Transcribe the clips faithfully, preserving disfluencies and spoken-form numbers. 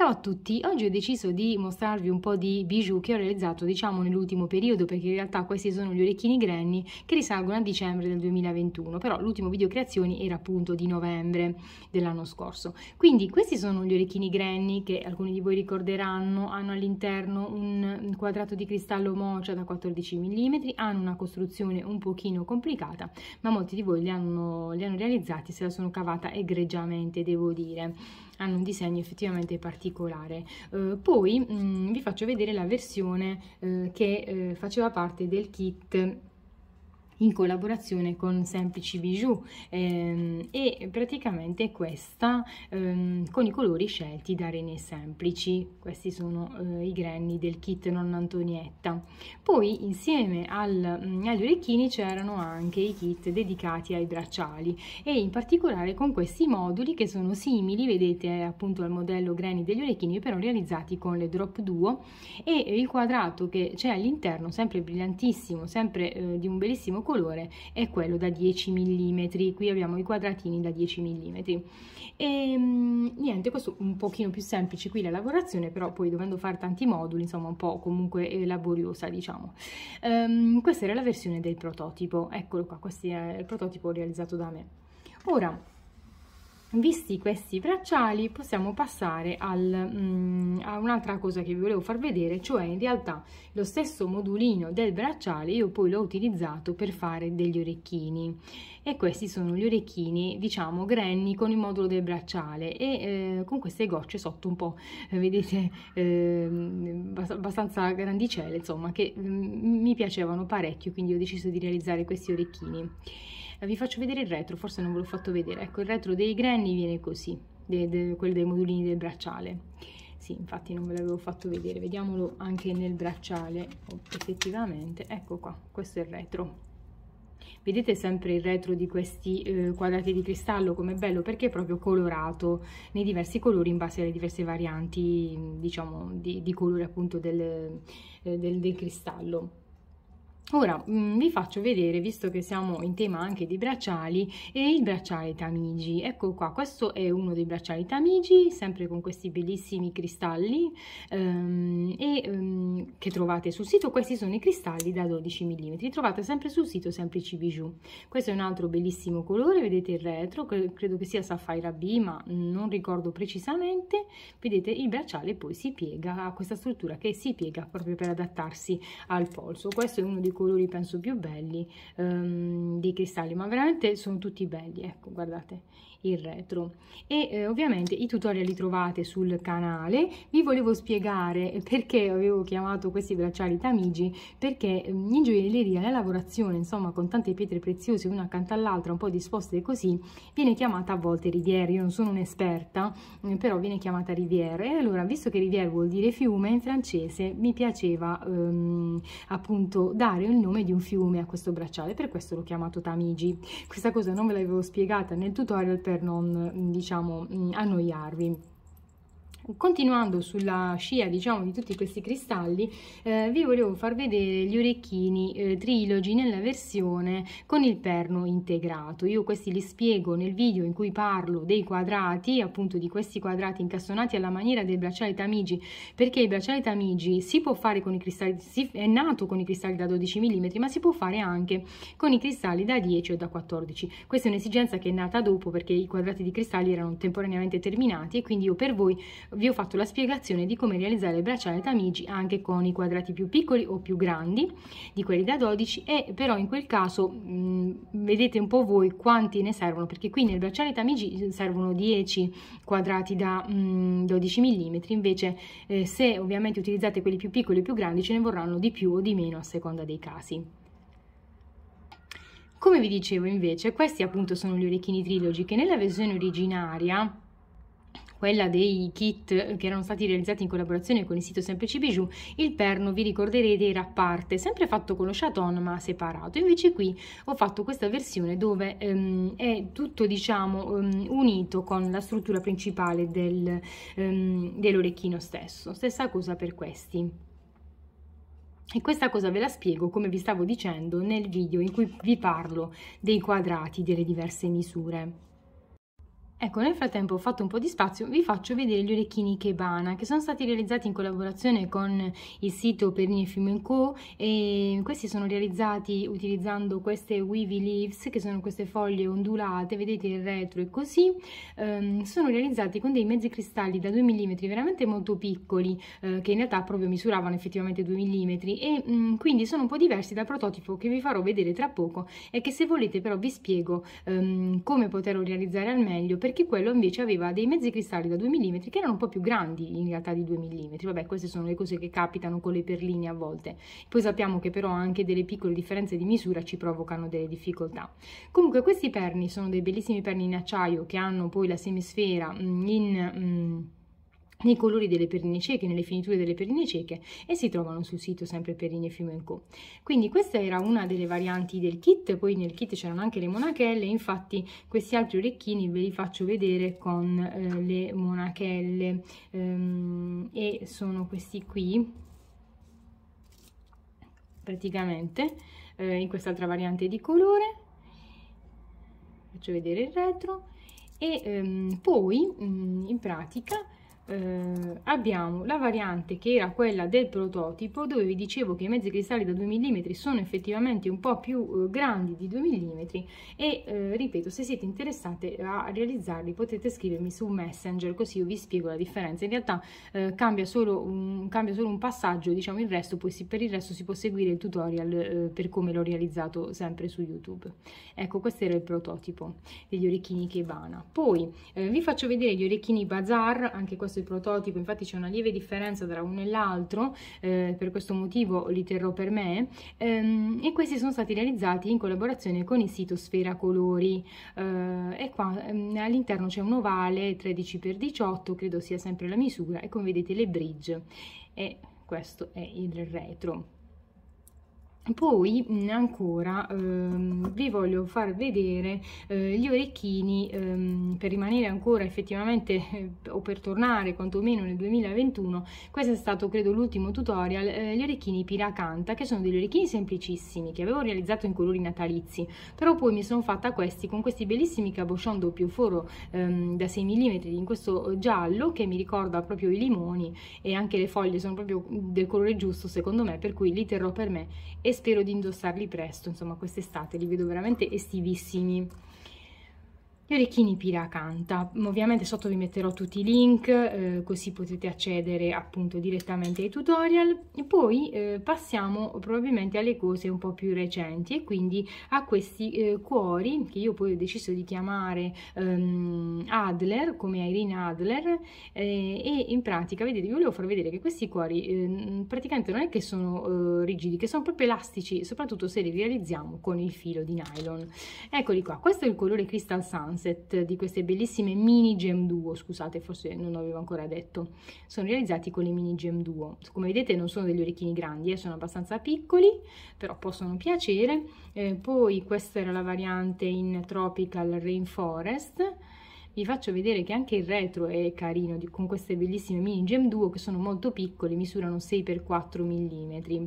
Ciao a tutti, oggi ho deciso di mostrarvi un po' di bijou che ho realizzato diciamo nell'ultimo periodo, perché in realtà questi sono gli orecchini granny che risalgono a dicembre del duemilaventuno, però l'ultimo video creazioni era appunto di novembre dell'anno scorso. Quindi questi sono gli orecchini granny che alcuni di voi ricorderanno, hanno all'interno un quadrato di cristallo mocha da quattordici millimetri, hanno una costruzione un pochino complicata, ma molti di voi li hanno, li hanno realizzati, se la sono cavata egregiamente, devo dire. Hanno un disegno effettivamente particolare. Eh, poi mh, vi faccio vedere la versione eh, che eh, faceva parte del kit in collaborazione con Semplici Bijou ehm, e praticamente questa ehm, con i colori scelti da René Semplici. Questi sono eh, i granny del kit Nonna Antonietta. Poi insieme al, mh, agli orecchini c'erano anche i kit dedicati ai bracciali, e in particolare con questi moduli che sono simili, vedete, appunto al modello granny degli orecchini, però realizzati con le drop duo, e il quadrato che c'è all'interno, sempre brillantissimo, sempre eh, di un bellissimo colore, è quello da dieci millimetri. Qui abbiamo i quadratini da dieci millimetri e mh, niente, questo un pochino più semplice qui la lavorazione, però poi dovendo fare tanti moduli, insomma un po' comunque eh, laboriosa, diciamo. Um, questa era la versione del prototipo, eccolo qua, questo è il prototipo realizzato da me. Ora, visti questi bracciali, possiamo passare al, mm, a un'altra cosa che vi volevo far vedere, cioè in realtà lo stesso modulino del bracciale io poi l'ho utilizzato per fare degli orecchini, e questi sono gli orecchini diciamo granny con il modulo del bracciale e eh, con queste gocce sotto un po', eh, vedete, eh, abbastanza grandicelle, insomma, che mm, mi piacevano parecchio, quindi ho deciso di realizzare questi orecchini. Vi faccio vedere il retro, forse non ve l'ho fatto vedere. Ecco, il retro dei granny viene così, de, de, quello dei modulini del bracciale. Sì, infatti non ve l'avevo fatto vedere, vediamolo anche nel bracciale, effettivamente. Ecco qua, questo è il retro. Vedete sempre il retro di questi eh, quadrati di cristallo, com'è bello, perché è proprio colorato nei diversi colori in base alle diverse varianti, diciamo, di, di colore appunto del, eh, del, del cristallo. Ora mh, vi faccio vedere, visto che siamo in tema anche di bracciali, e il bracciale Tamigi. Ecco qua, questo è uno dei bracciali Tamigi, sempre con questi bellissimi cristalli ehm, e, ehm, che trovate sul sito. Questi sono i cristalli da dodici millimetri, trovate sempre sul sito Semplici Bijou. Questo è un altro bellissimo colore, vedete il retro, credo che sia Sapphire B, ma non ricordo precisamente. Vedete, il bracciale poi si piega, ha questa struttura che si piega proprio per adattarsi al polso. Questo è uno dei colori penso più belli um, dei cristalli, ma veramente sono tutti belli. Ecco, guardate il retro. E eh, ovviamente i tutorial li trovate sul canale. Vi volevo spiegare perché avevo chiamato questi bracciali Tamigi, perché um, in gioielleria la lavorazione, insomma, con tante pietre preziose una accanto all'altra, un po' disposte così, viene chiamata a volte rivière. Io non sono un'esperta, eh, però viene chiamata rivière, e allora, visto che rivière vuol dire fiume in francese, mi piaceva um, appunto dare il nome di un fiume a questo bracciale, per questo l'ho chiamato Tamigi. Questa cosa non ve l'avevo spiegata nel tutorial per non, diciamo, annoiarvi. Continuando sulla scia, diciamo, di tutti questi cristalli, eh, vi volevo far vedere gli orecchini eh, trilogi nella versione con il perno integrato. Io questi li spiego nel video in cui parlo dei quadrati, appunto di questi quadrati incastonati alla maniera del bracciale Tamigi, perché il bracciale Tamigi si può fare con i cristalli, si, è nato con i cristalli da dodici millimetri, ma si può fare anche con i cristalli da dieci o da quattordici. Questa è un'esigenza che è nata dopo, perché i quadrati di cristalli erano temporaneamente terminati, e quindi io per voi vi ho fatto la spiegazione di come realizzare il bracciale Tamigi anche con i quadrati più piccoli o più grandi di quelli da dodici, e però in quel caso mh, vedete un po' voi quanti ne servono, perché qui nel bracciale Tamigi servono dieci quadrati da mh, dodici millimetri, invece eh, se ovviamente utilizzate quelli più piccoli o più grandi ce ne vorranno di più o di meno a seconda dei casi. Come vi dicevo, invece, questi appunto sono gli orecchini trilogi che nella versione originaria, quella dei kit che erano stati realizzati in collaborazione con il sito Semplici Bijou, il perno, vi ricorderete, era a parte, sempre fatto con lo chaton ma separato. Invece qui ho fatto questa versione dove um, è tutto, diciamo, um, unito con la struttura principale del, um, dell'orecchino stesso. Stessa cosa per questi. E questa cosa ve la spiego, come vi stavo dicendo, nel video in cui vi parlo dei quadrati delle diverse misure. Ecco, nel frattempo ho fatto un po' di spazio, vi faccio vedere gli orecchini Kebana, che sono stati realizzati in collaborazione con il sito Perini Film and Co, e questi sono realizzati utilizzando queste wavy leaves, che sono queste foglie ondulate, vedete il retro è così. Um, sono realizzati con dei mezzi cristalli da due millimetri veramente molto piccoli, uh, che in realtà proprio misuravano effettivamente due millimetri, e um, quindi sono un po' diversi dal prototipo che vi farò vedere tra poco, e che se volete però vi spiego um, come poterlo realizzare al meglio, perché quello invece aveva dei mezzi cristalli da due millimetri che erano un po' più grandi in realtà di due millimetri. Vabbè, queste sono le cose che capitano con le perline a volte. Poi sappiamo che però anche delle piccole differenze di misura ci provocano delle difficoltà. Comunque questi perni sono dei bellissimi perni in acciaio che hanno poi la semisfera in... Mm, nei colori delle perline cieche, nelle finiture delle perline cieche, e si trovano sul sito sempre Perini Film and Co. Quindi questa era una delle varianti del kit. Poi nel kit c'erano anche le monachelle, infatti questi altri orecchini ve li faccio vedere con eh, le monachelle, ehm, e sono questi qui praticamente, eh, in quest'altra variante di colore. Faccio vedere il retro, e ehm, poi mh, in pratica Eh, abbiamo la variante che era quella del prototipo, dove vi dicevo che i mezzi cristalli da due millimetri sono effettivamente un po' più eh, grandi di due millimetri, e eh, ripeto, se siete interessati a realizzarli potete scrivermi su Messenger, così io vi spiego la differenza. In realtà eh, cambia, solo un, cambia solo un passaggio, diciamo, il resto poi si, per il resto si può seguire il tutorial eh, per come l'ho realizzato sempre su YouTube. Ecco, questo era il prototipo degli orecchini Kebana. Poi eh, vi faccio vedere gli orecchini Bazaar, anche questo il prototipo, infatti c'è una lieve differenza tra uno e l'altro, eh, per questo motivo li terrò per me, ehm, e questi sono stati realizzati in collaborazione con il sito Sfera Colori, eh, e qua ehm, all'interno c'è un ovale tredici per diciotto, credo sia sempre la misura, e come vedete le bridge, e questo è il retro. Poi ancora ehm, vi voglio far vedere eh, gli orecchini, ehm, per rimanere ancora effettivamente eh, o per tornare quantomeno nel duemilaventuno. Questo è stato credo l'ultimo tutorial, eh, gli orecchini Piracanta, che sono degli orecchini semplicissimi che avevo realizzato in colori natalizi, però poi mi sono fatta questi con questi bellissimi cabochon doppio foro ehm, da sei millimetri in questo giallo che mi ricorda proprio i limoni, e anche le foglie sono proprio del colore giusto secondo me, per cui li terrò per me e spero di indossarli presto, insomma quest'estate li vedo veramente estivissimi. Gli orecchini Piracanta, ovviamente sotto vi metterò tutti i link, eh, così potete accedere appunto direttamente ai tutorial. E poi eh, passiamo probabilmente alle cose un po' più recenti, e quindi a questi eh, cuori che io poi ho deciso di chiamare ehm, Adler, come Irene Adler, eh, e in pratica vedete, vi volevo far vedere che questi cuori eh, praticamente non è che sono eh, rigidi, che sono proprio elastici, soprattutto se li realizziamo con il filo di nylon. Eccoli qua, questo è il colore Crystal Sunset di queste bellissime mini gem duo, scusate forse non l'avevo ancora detto, sono realizzati con le mini gem duo. Come vedete non sono degli orecchini grandi, eh, sono abbastanza piccoli, però possono piacere. Eh, poi questa era la variante in Tropical Rainforest. Vi faccio vedere che anche il retro è carino, con queste bellissime mini gem duo che sono molto piccole, misurano sei per quattro millimetri.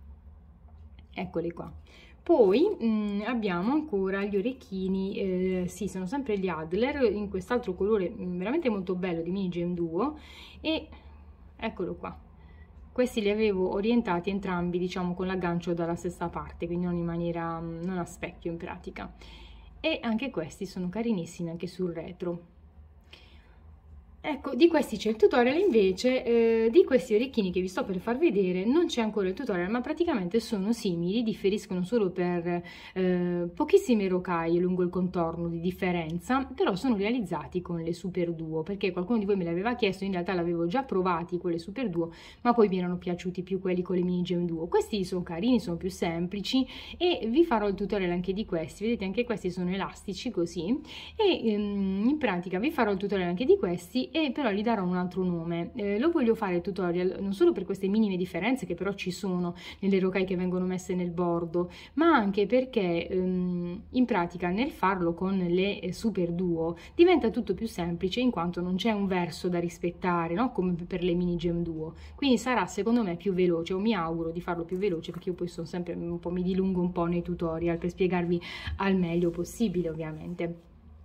Eccoli qua. Poi mh, abbiamo ancora gli orecchini, eh, sì, sono sempre gli Adler, in quest'altro colore mh, veramente molto bello di mini gem duo, e eccolo qua. Questi li avevo orientati entrambi, diciamo, con l'aggancio dalla stessa parte, quindi non in maniera, non a specchio in pratica. E anche questi sono carinissimi anche sul retro. Ecco, di questi c'è il tutorial, invece eh, di questi orecchini che vi sto per far vedere non c'è ancora il tutorial, ma praticamente sono simili, differiscono solo per eh, pochissime rocaie lungo il contorno di differenza, però sono realizzati con le Super Duo, perché qualcuno di voi me l'aveva chiesto, in realtà l'avevo già provati con le Super Duo, ma poi mi erano piaciuti più quelli con le Mini Gem Duo. Questi sono carini, sono più semplici, e vi farò il tutorial anche di questi. Vedete, anche questi sono elastici così, e ehm, in pratica vi farò il tutorial anche di questi, e però gli darò un altro nome. Eh, lo voglio fare il tutorial non solo per queste minime differenze che però ci sono nelle rocaille che vengono messe nel bordo, ma anche perché ehm, in pratica nel farlo con le eh, Super Duo diventa tutto più semplice, in quanto non c'è un verso da rispettare, no? Come per le Mini Gem Duo, quindi sarà secondo me più veloce, o mi auguro di farlo più veloce, perché io poi sono sempre un po', mi dilungo un po' nei tutorial per spiegarvi al meglio possibile ovviamente.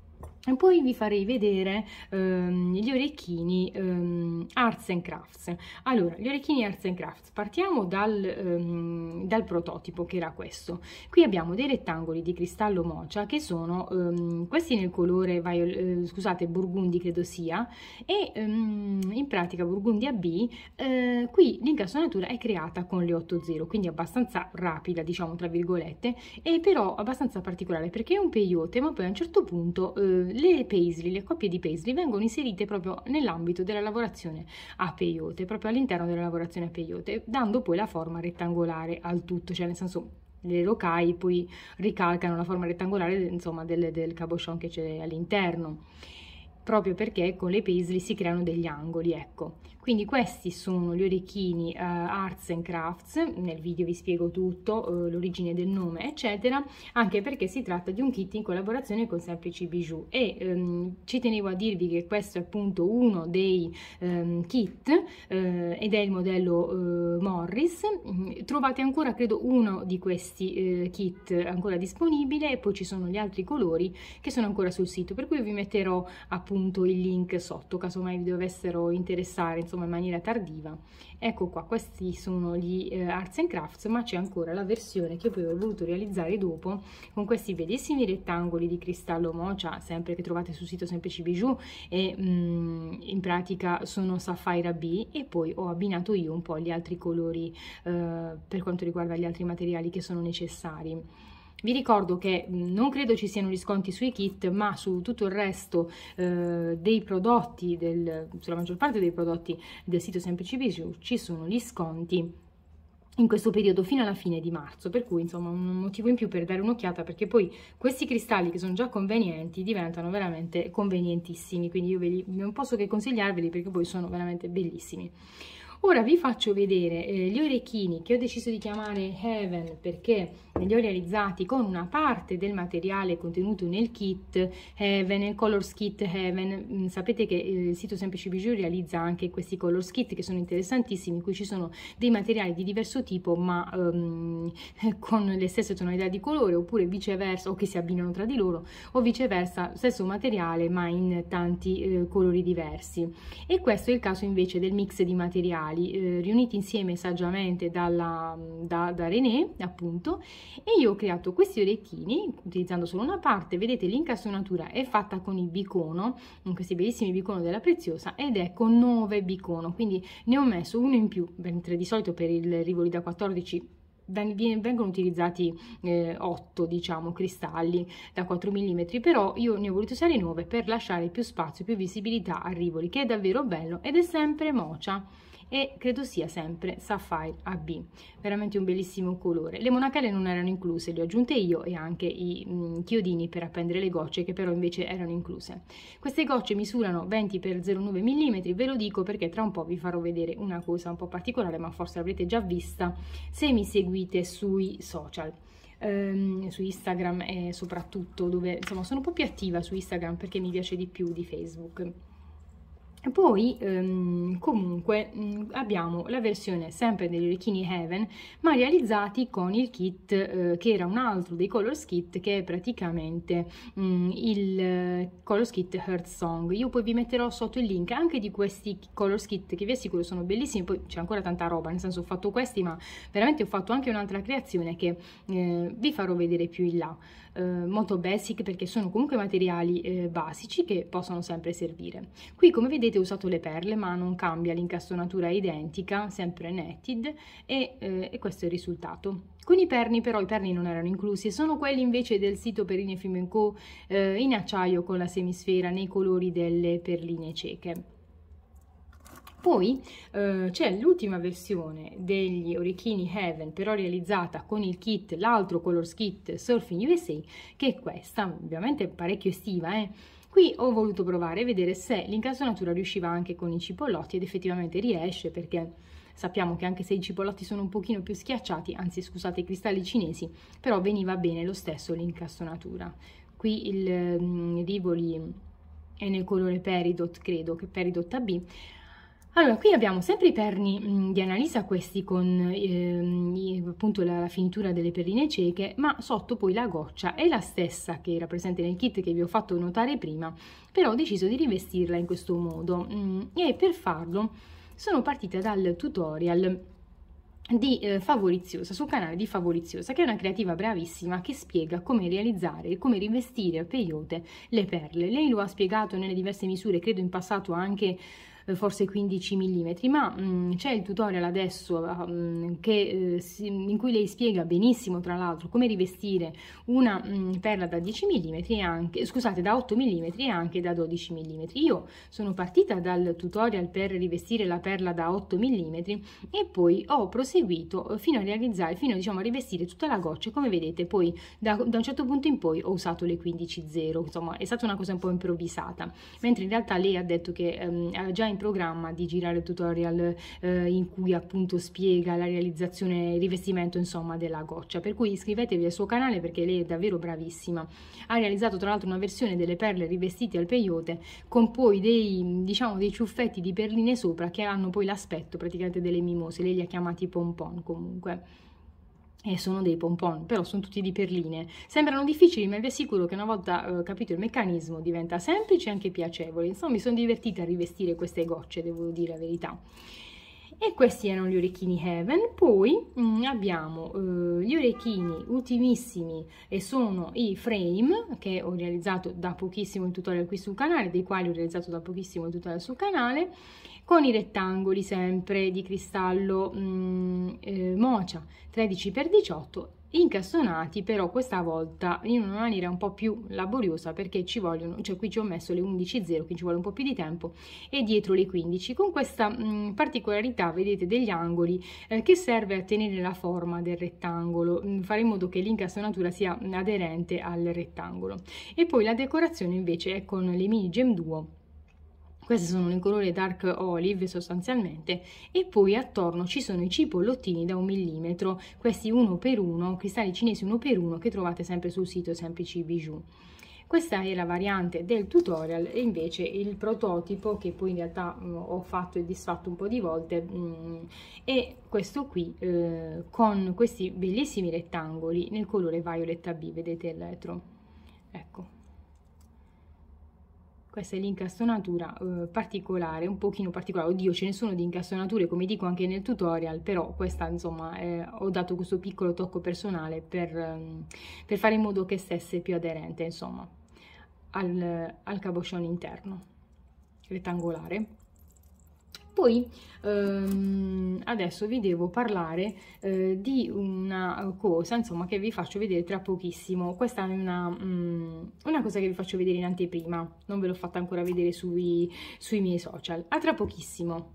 E poi vi farei vedere ehm, gli orecchini ehm, Arts and Crafts. Allora, gli orecchini Arts and Crafts, partiamo dal, ehm, dal prototipo, che era questo. Qui abbiamo dei rettangoli di cristallo mocha che sono ehm, questi nel colore viol eh, scusate, burgundi credo sia, e ehm, in pratica burgundia B. Eh, qui l'incastonatura è creata con le otto zero, quindi abbastanza rapida, diciamo tra virgolette, e però abbastanza particolare perché è un peyote, ma poi a un certo punto eh, le paisley, le coppie di paisley vengono inserite proprio nell'ambito della lavorazione a peyote, proprio all'interno della lavorazione a peyote, dando poi la forma rettangolare al tutto, cioè nel senso le rocaille poi ricalcano la forma rettangolare, insomma, del, del cabochon che c'è all'interno, proprio perché con le paisley si creano degli angoli, ecco. Quindi questi sono gli orecchini uh, Arts and Crafts, nel video vi spiego tutto, uh, l'origine del nome eccetera, anche perché si tratta di un kit in collaborazione con Semplici Bijou e um, ci tenevo a dirvi che questo è appunto uno dei um, kit uh, ed è il modello uh, Morris. Trovate ancora credo uno di questi uh, kit ancora disponibile, e poi ci sono gli altri colori che sono ancora sul sito, per cui vi metterò appunto il link sotto casomai vi dovessero interessare, insomma, in maniera tardiva. Ecco qua, questi sono gli eh, Arts and Crafts, ma c'è ancora la versione che poi ho voluto realizzare dopo con questi bellissimi rettangoli di cristallo mocha, sempre che trovate sul sito Semplici Bijou, e mm, in pratica sono Sapphire B, e poi ho abbinato io un po' gli altri colori eh, per quanto riguarda gli altri materiali che sono necessari. Vi ricordo che non credo ci siano gli sconti sui kit, ma su tutto il resto eh, dei prodotti, del, sulla maggior parte dei prodotti del sito Semplici Bijou ci sono gli sconti in questo periodo fino alla fine di marzo, per cui insomma un motivo in più per dare un'occhiata, perché poi questi cristalli che sono già convenienti diventano veramente convenientissimi, quindi io ve li, non posso che consigliarveli perché poi sono veramente bellissimi. Ora vi faccio vedere eh, gli orecchini che ho deciso di chiamare Heaven perché li ho realizzati con una parte del materiale contenuto nel kit Heaven, Colors Kit Heaven. Mm, sapete che il sito Semplici Bijou realizza anche questi Colors Kit che sono interessantissimi, in cui ci sono dei materiali di diverso tipo ma um, con le stesse tonalità di colore, oppure viceversa, o che si abbinano tra di loro, o viceversa, stesso materiale ma in tanti eh, colori diversi. E questo è il caso invece del mix di materiali Eh, riuniti insieme saggiamente dalla, da, da René, appunto, e io ho creato questi orecchini utilizzando solo una parte. Vedete, l'incastonatura è fatta con il bicono, in questi bellissimi bicono della Preziosa, ed è con nove bicono, quindi ne ho messo uno in più, mentre di solito per il rivoli da quattordici vengono utilizzati eh, otto, diciamo, cristalli da quattro millimetri, però io ne ho voluto usare nove per lasciare più spazio, più visibilità a rivoli, che è davvero bello, ed è sempre mocha e credo sia sempre Sapphire A B, veramente un bellissimo colore. Le monachelle non erano incluse, le ho aggiunte io, e anche i mh, chiodini per appendere le gocce, che però invece erano incluse. Queste gocce misurano venti per zero virgola nove millimetri, ve lo dico perché tra un po' vi farò vedere una cosa un po' particolare, ma forse l'avrete già vista se mi seguite sui social. Um, su Instagram, e soprattutto dove insomma sono un po' più attiva su Instagram perché mi piace di più di Facebook. Poi ehm, comunque mh, abbiamo la versione sempre degli orecchini Heaven, ma realizzati con il kit eh, che era un altro dei Colors Kit, che è praticamente mh, il eh, Colors Kit Heart Song. Io poi vi metterò sotto il link anche di questi Colors Kit, che vi assicuro sono bellissimi. Poi c'è ancora tanta roba, nel senso ho fatto questi, ma veramente ho fatto anche un'altra creazione che eh, vi farò vedere più in là. Eh, molto basic, perché sono comunque materiali eh, basici che possono sempre servire. Qui, come vedete, ho usato le perle, ma non cambia, l'incastonatura è identica, sempre netted, e, eh, e questo è il risultato. Con i perni però, i perni non erano inclusi, sono quelli invece del sito Perline Flamenco eh, in acciaio con la semisfera nei colori delle perline cieche. Poi eh, c'è l'ultima versione degli orecchini Heaven, però realizzata con il kit, l'altro Colors Kit Surfing U S A, che è questa, ovviamente parecchio estiva, eh. Qui ho voluto provare e vedere se l'incastonatura riusciva anche con i cipollotti, ed effettivamente riesce, perché sappiamo che anche se i cipollotti sono un pochino più schiacciati, anzi scusate i cristalli cinesi, però veniva bene lo stesso l'incastonatura. Qui il um, rivoli è nel colore Peridot, credo che Peridot A B. Allora, qui abbiamo sempre i perni mh, di Annalisa, questi con ehm, appunto la, la finitura delle perline cieche, ma sotto poi la goccia è la stessa che era presente nel kit che vi ho fatto notare prima, però ho deciso di rivestirla in questo modo mh, e per farlo sono partita dal tutorial di eh, Favoriziosa, sul canale di Favoriziosa, che è una creativa bravissima che spiega come realizzare e come rivestire a peyote le perle. Lei lo ha spiegato nelle diverse misure, credo in passato anche forse quindici millimetri, ma c'è il tutorial adesso mh, che, eh, si, in cui lei spiega benissimo, tra l'altro, come rivestire una mh, perla da dieci millimetri e anche, scusate, da otto millimetri e anche da dodici millimetri. Io sono partita dal tutorial per rivestire la perla da otto millimetri e poi ho proseguito fino a realizzare, fino diciamo a rivestire tutta la goccia. Come vedete, poi da, da un certo punto in poi ho usato le quindici zero, insomma è stata una cosa un po' improvvisata, mentre in realtà lei ha detto che ehm, ha già in programma di girare il tutorial eh, in cui appunto spiega la realizzazione, il rivestimento insomma della goccia, per cui iscrivetevi al suo canale perché lei è davvero bravissima. Ha realizzato tra l'altro una versione delle perle rivestite al peyote con poi dei diciamo dei ciuffetti di perline sopra che hanno poi l'aspetto praticamente delle mimose. Lei li ha chiamati pompon comunque. E sono dei pompon, però sono tutti di perline. Sembrano difficili, ma vi assicuro che una volta eh, capito il meccanismo diventa semplice e anche piacevole. Insomma, mi sono divertita a rivestire queste gocce, devo dire la verità. E questi erano gli orecchini Heaven. Poi mh, abbiamo eh, gli orecchini ultimissimi e sono i frame che ho realizzato da pochissimo in tutorial qui sul canale, dei quali ho realizzato da pochissimo il tutorial sul canale, con i rettangoli sempre di cristallo mh, eh, Mocha tredici per diciotto, incastonati però questa volta in una maniera un po' più laboriosa, perché ci vogliono, cioè qui ci ho messo le undici zero, qui ci vuole un po' più di tempo, e dietro le quindici, con questa mh, particolarità, vedete, degli angoli eh, che serve a tenere la forma del rettangolo, mh, fare in modo che l'incastonatura sia aderente al rettangolo. E poi la decorazione invece è con le mini gem duo. Queste sono in colore dark olive sostanzialmente, e poi attorno ci sono i cipollottini da un millimetro, questi uno per uno, cristalli cinesi uno per uno, che trovate sempre sul sito Semplici Bijou. Questa è la variante del tutorial, e invece il prototipo, che poi in realtà mh, ho fatto e disfatto un po' di volte, mh, è questo qui, eh, con questi bellissimi rettangoli nel colore Violetta B, vedete il retro, ecco. Questa è l'incastonatura eh, particolare, un pochino particolare. Oddio, ce ne sono di incastonature, come dico anche nel tutorial, però questa insomma eh, ho dato questo piccolo tocco personale per, um, per fare in modo che stesse più aderente insomma al, al cabochon interno rettangolare. Poi ehm, adesso vi devo parlare eh, di una cosa insomma che vi faccio vedere tra pochissimo. Questa è una, um, una cosa che vi faccio vedere in anteprima, non ve l'ho fatta ancora vedere sui, sui miei social. A tra pochissimo.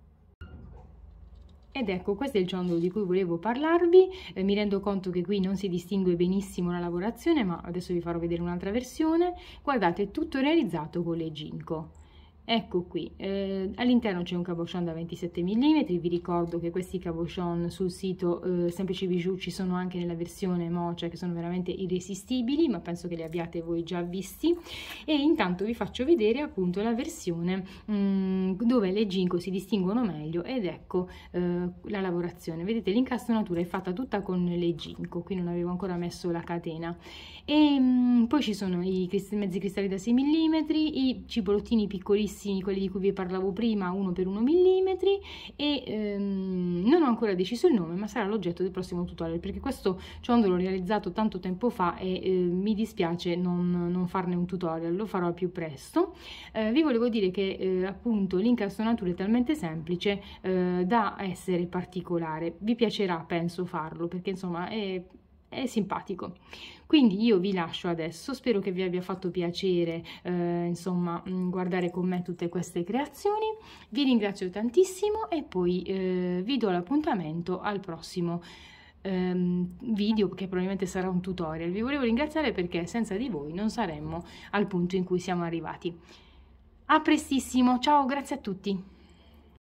Ed ecco, questo è il ciondolo di cui volevo parlarvi. Eh, mi rendo conto che qui non si distingue benissimo la lavorazione, ma adesso vi farò vedere un'altra versione. Guardate, è tutto realizzato con le ginkgo. Ecco qui, eh, all'interno c'è un cabochon da ventisette millimetri, vi ricordo che questi cabochon sul sito eh, Semplici Bijou ci sono anche nella versione Mocha, che sono veramente irresistibili, ma penso che li abbiate voi già visti. E intanto vi faccio vedere appunto la versione mh, dove le ginkgo si distinguono meglio, ed ecco eh, la lavorazione. Vedete, l'incastonatura è fatta tutta con le ginkgo, qui non avevo ancora messo la catena. E mh, poi ci sono i crist- mezzi cristalli da sei millimetri, i cipolottini piccolissimi, quelli di cui vi parlavo prima, uno per uno millimetro, e ehm, non ho ancora deciso il nome, ma sarà l'oggetto del prossimo tutorial, perché questo ciondolo l'ho realizzato tanto tempo fa e eh, mi dispiace non, non farne un tutorial, lo farò al più presto. Eh, vi volevo dire che eh, appunto l'incastonatura è talmente semplice eh, da essere particolare. Vi piacerà, penso, farlo, perché insomma è, è simpatico. Quindi io vi lascio adesso, spero che vi abbia fatto piacere eh, insomma guardare con me tutte queste creazioni. Vi ringrazio tantissimo e poi eh, vi do l'appuntamento al prossimo ehm, video, che probabilmente sarà un tutorial. Vi volevo ringraziare perché senza di voi non saremmo al punto in cui siamo arrivati. A prestissimo, ciao, grazie a tutti.